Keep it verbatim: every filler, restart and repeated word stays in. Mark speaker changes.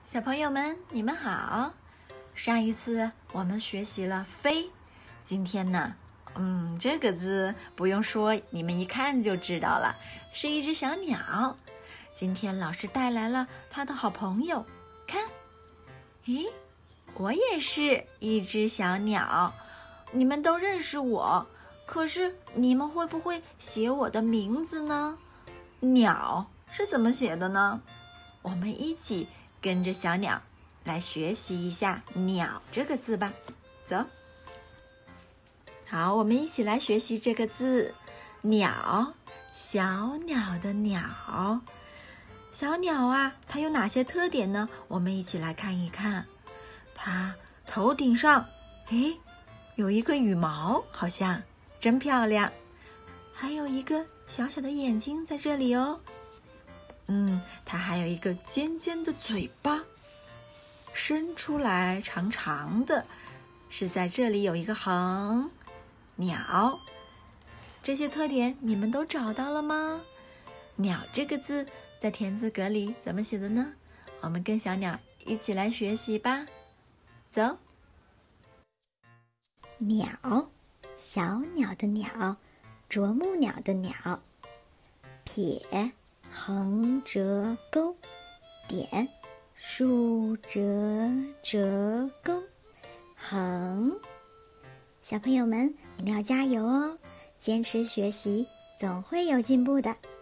Speaker 1: 小朋友们，你们好！上一次我们学习了飞，今天呢，嗯，这个字不用说，你们一看就知道了，是一只小鸟。今天老师带来了他的好朋友，看，咦，我也是一只小鸟，你们都认识我，可是你们会不会写我的名字呢？鸟是怎么写的呢？我们一起跟着小鸟来学习一下鸟这个字吧，走。好，我们一起来学习这个字，鸟，小鸟的鸟。小鸟啊，它有哪些特点呢？我们一起来看一看。它头顶上，诶，有一个羽毛，好像真漂亮。还有一个小小的眼睛在这里哦。嗯，它还有一个尖尖的嘴巴，伸出来长长的，是在这里有一个横。鸟，这些特点你们都找到了吗？鸟这个字在田字格里怎么写的呢？我们跟小鸟一起来学习吧，走。
Speaker 2: 鸟，小鸟的鸟，啄木鸟的鸟，撇，横折钩，点，竖折折钩，横。小朋友们，你们要加油哦！坚持学习，总会有进步的。